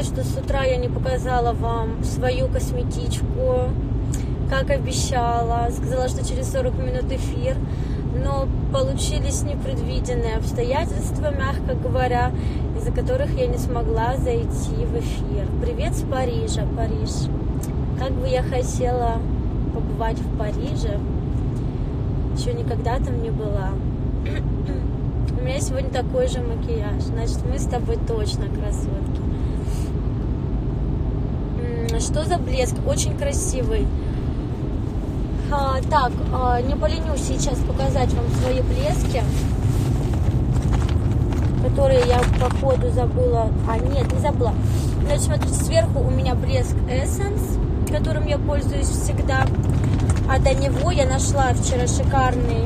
извиняюсь, что с утра я не показала вам свою косметичку, как обещала. Сказала, что через 40 минут эфир, но получились непредвиденные обстоятельства, мягко говоря, из-за которых я не смогла зайти в эфир. Привет с Парижа, Париж. Как бы я хотела побывать в Париже, еще никогда там не была. У меня сегодня такой же макияж, значит, мы с тобой точно красотки. Что за блеск? Очень красивый. Так, не поленюсь сейчас показать вам свои блески, которые я по ходу забыла. Нет, не забыла. Значит, смотрите, сверху у меня блеск Essence, которым я пользуюсь всегда. А до него я нашла вчера шикарный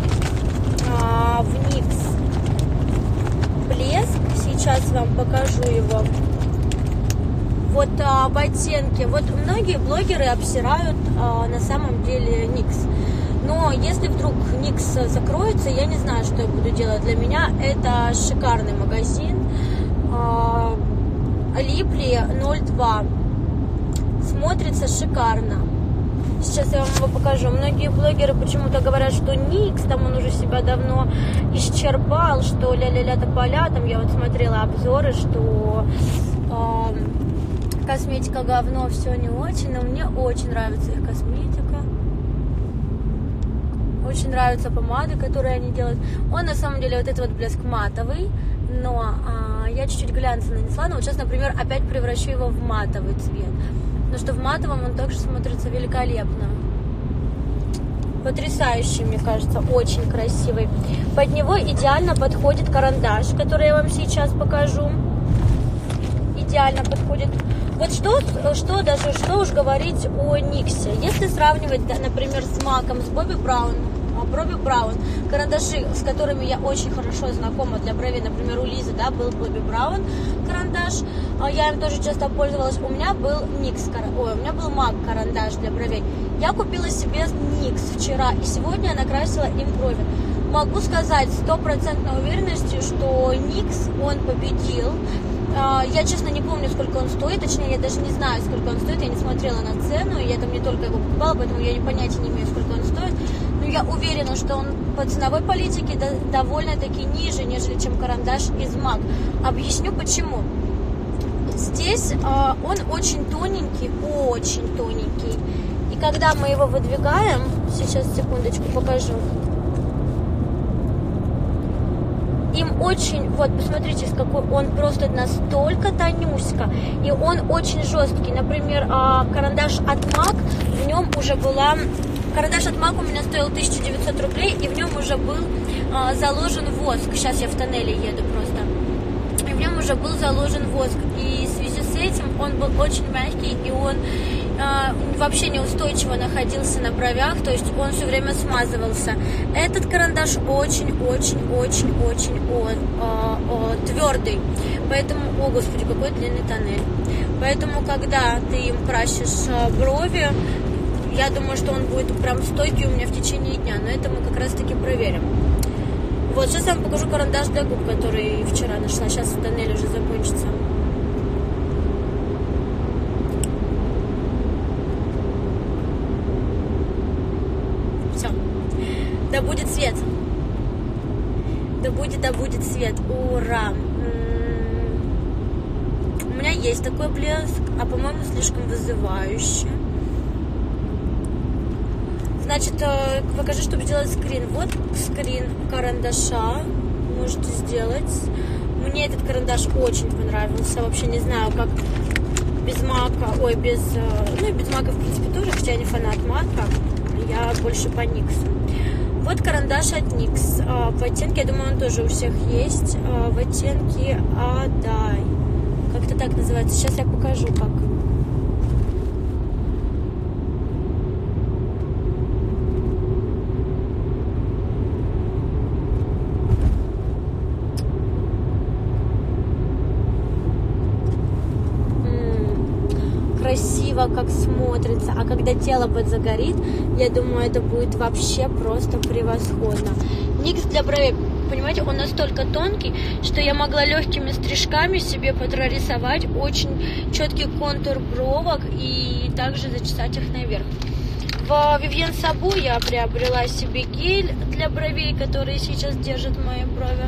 в NYX блеск. Сейчас вам покажу его. Вот в оттенке. Вот многие блогеры обсирают на самом деле NYX. Но если вдруг NYX закроется, я не знаю, что я буду делать. Для меня это шикарный магазин. Липли 02. Смотрится шикарно. Сейчас я вам его покажу. Многие блогеры почему-то говорят, что NYX, там он уже себя давно исчерпал, что ля-ля-ля тополя. Там я вот смотрела обзоры, что косметика говно, все не очень. Но мне очень нравится их косметика. Очень нравятся помады, которые они делают. Он на самом деле вот этот вот блеск матовый, но я чуть-чуть глянца нанесла. Но вот сейчас, например, опять превращу его в матовый цвет. Потому что в матовом он также смотрится великолепно. Потрясающий, мне кажется, очень красивый. Под него идеально подходит карандаш, который я вам сейчас покажу. Идеально подходит. Вот что уж говорить о NYX. Если сравнивать, например, с Маком, с Бобби Браун, карандаши, с которыми я очень хорошо знакома для бровей, например, у Лизы, да, был Бобби Браун карандаш, я им тоже часто пользовалась. У меня был у меня был Мак карандаш для бровей. Я купила себе NYX вчера, и сегодня я накрасила им брови. Могу сказать с стопроцентной уверенностью, что NYX, он победил. Я, честно, не помню, сколько он стоит, точнее, я даже не знаю, сколько он стоит, я не смотрела на цену, я там не только его покупала, поэтому я понятия не имею, сколько он стоит, но я уверена, что он по ценовой политике довольно-таки ниже, нежели чем карандаш из MAC. Объясню почему. Здесь он очень тоненький, и когда мы его выдвигаем, сейчас, секундочку, покажу, им очень, вот посмотрите, какой он просто настолько тонюська, и он очень жесткий. Например, карандаш от MAC, в нем уже была, карандаш от MAC у меня стоил 1900 рублей, и в нем уже был заложен воск. Сейчас я в тоннеле еду просто. И в нем уже был заложен воск, и в связи с этим он был очень мягкий, и он вообще неустойчиво находился на бровях, то есть он все время смазывался. Этот карандаш очень-очень твердый, поэтому, о господи, какой длинный тоннель. Поэтому, когда ты им красишь брови, я думаю, что он будет прям стойкий у меня в течение дня, но это мы как раз таки проверим. Вот, сейчас я вам покажу карандаш для губ, который вчера нашла, сейчас тоннель уже закончится. Да будет свет. Да будет свет. Ура. У меня есть такой блеск, а по-моему слишком вызывающий. Значит, покажи, чтобы сделать скрин. Вот скрин карандаша. Можете сделать. Мне этот карандаш очень понравился. Вообще не знаю, как без мака. Ой, без мака в принципе тоже, хотя я не фанат мака. Я больше по NYX. Вот карандаш от NYX. В оттенке, я думаю, он тоже у всех есть. В оттенке Адай. Как-то так называется. Сейчас я покажу, как. Красиво, как смотрится. А когда тело подзагорит, я думаю, это будет вообще просто превосходно. NYX для бровей. понимаете, он настолько тонкий, что я могла легкими стрижками себе прорисовать очень четкий контур бровок и также зачесать их наверх. В Vivienne Sabo я приобрела себе гель для бровей, который сейчас держит мои брови.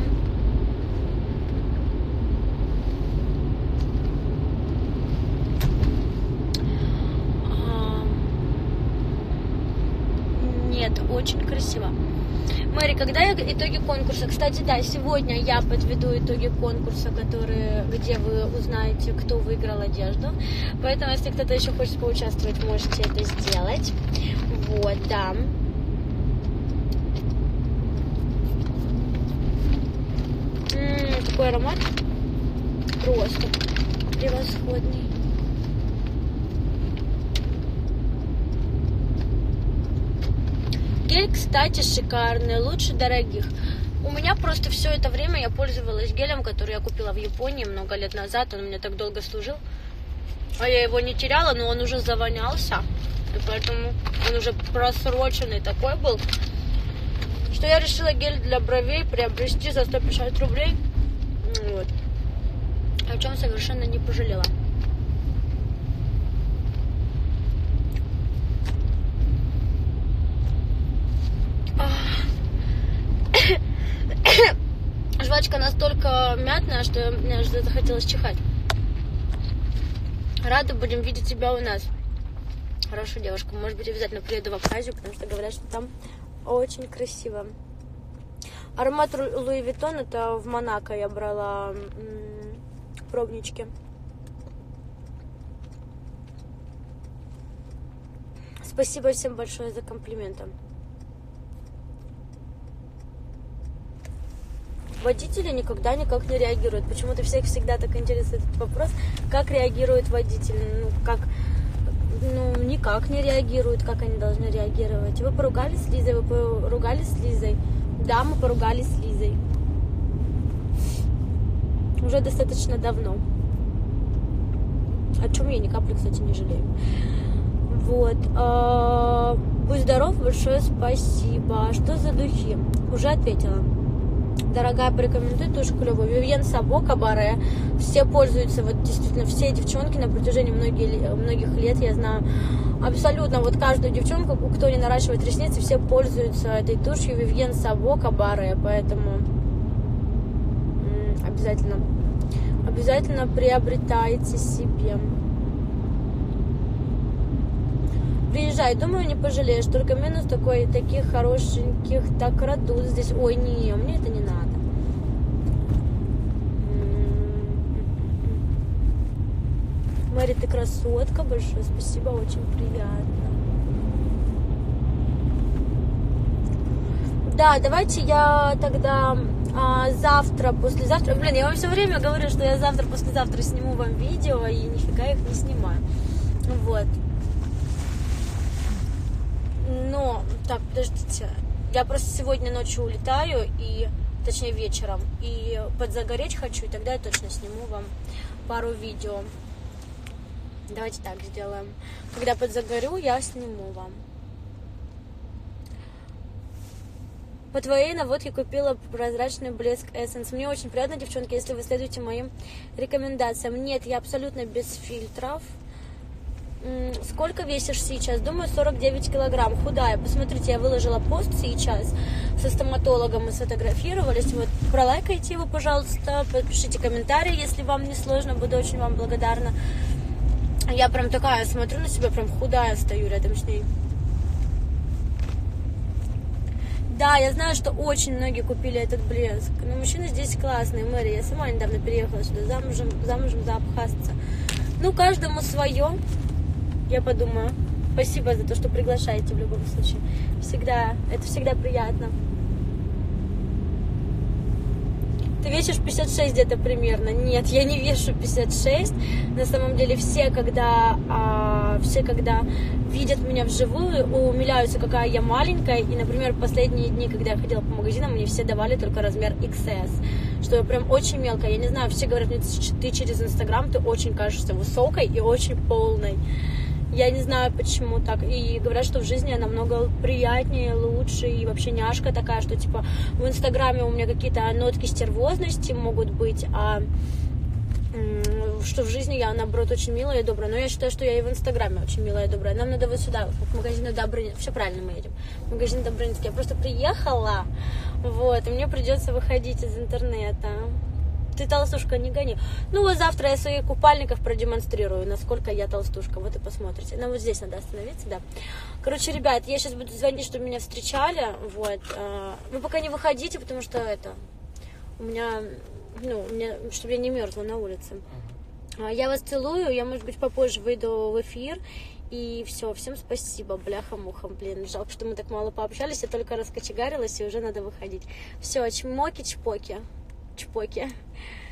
Нет, очень красиво. Мэри, когда итоги конкурса? Кстати, да, сегодня я подведу итоги конкурса, где вы узнаете, кто выиграл одежду. Поэтому, если кто-то еще хочет поучаствовать, можете это сделать. Вот, да. Какой аромат? Просто превосходный. Гель, кстати, шикарный, лучше дорогих. У меня просто все это время я пользовалась гелем, который я купила в Японии много лет назад. Он у меня так долго служил. А я его не теряла, но он уже завонялся. И поэтому он уже просроченный такой был, что я решила гель для бровей приобрести за 150 рублей. Вот. О чем совершенно не пожалела. Жвачка настолько мятная, что мне уже захотелось чихать. Рада будем видеть тебя у нас. Хорошая девушка. Может быть, обязательно приеду в Абхазию, потому что говорят, что там очень красиво. Аромат Луи Виттон, это в Монако я брала пробнички. Спасибо всем большое за комплименты. Водители никогда никак не реагируют. Почему-то всех всегда так интересует этот вопрос, как реагируют водители. Никак не реагируют, как они должны реагировать. Вы поругались с Лизой? Вы поругались с Лизой? Да, мы поругались с Лизой. Уже достаточно давно. О чем я ни капли, кстати, не жалею. Вот. Будь здоров, большое спасибо. Что за духи? Уже ответила. Дорогая, порекомендуй тушь клевую. Vivienne Sabo Cabaret. Все пользуются, вот действительно, все девчонки на протяжении многих лет, я знаю, абсолютно, вот каждую девчонку, кто не наращивает ресницы, все пользуются этой тушью Vivienne Sabo Cabaret, поэтому обязательно приобретайте себе. Приезжай, думаю, не пожалеешь. Только минус таких хорошеньких так крадут здесь. Ой, не, мне это не надо. Мэри, ты красотка, большое спасибо, очень приятно. Да, давайте я тогда завтра, послезавтра. Блин, я вам все время говорю, что я завтра, послезавтра сниму вам видео, и нифига их не снимаю. Вот. Но, так, подождите, я просто сегодня ночью улетаю, точнее вечером, и подзагореть хочу, и тогда я точно сниму вам пару видео. Давайте так сделаем. Когда подзагорю, я сниму вам. По твоей наводке купила прозрачный блеск Essence. Мне очень приятно, девчонки, если вы следуете моим рекомендациям. Нет, я абсолютно без фильтров. Сколько весишь сейчас? Думаю, 49 килограмм. Худая. Посмотрите, я выложила пост сейчас со стоматологом, мы сфотографировались. Вот, пролайкайте его, пожалуйста, подпишите комментарий, если вам не сложно, буду очень вам благодарна. Я прям такая, смотрю на себя, прям худая стою рядом с ней. Да, я знаю, что очень многие купили этот блеск. Но мужчины здесь классные, Мэри. Я сама недавно переехала сюда, замужем за абхазца. Ну, каждому свое. Я подумаю. Спасибо за то, что приглашаете в любом случае. Это всегда приятно. Ты весишь 56 где-то примерно. Нет, я не вешу 56. На самом деле все, когда видят меня вживую, умиляются, какая я маленькая. И, например, последние дни, когда я ходила по магазинам, мне все давали только размер XS. Что я прям очень мелкая. Я не знаю, все говорят мне, ты через Инстаграм, ты очень кажешься высокой и очень полной. Я не знаю, почему так. И говорят, что в жизни я намного приятнее, лучше. И вообще няшка такая, что типа в Инстаграме у меня какие-то нотки стервозности могут быть, а что в жизни я, наоборот, очень милая и добрая. Но я считаю, что я и в Инстаграме очень милая и добрая. Нам надо вот сюда, в магазин Добрынинский. Все правильно мы едем. В магазин Добрынинский. Я просто приехала, вот, и мне придется выходить из интернета. Ты толстушка, не гони. Ну вот завтра я своих купальников продемонстрирую, насколько я толстушка. Вот и посмотрите. Ну вот здесь надо остановиться, да. Короче, ребят, я сейчас буду звонить, чтобы меня встречали. Вот. Вы пока не выходите, потому что у меня, чтобы я не мерзла на улице. Я вас целую, я, может быть, попозже выйду в эфир. И все, всем спасибо, бляха-муха, блин, жалко, что мы так мало пообщались, я только раскочегарилась, и уже надо выходить. Все, чмоки-чпоки, чпоки.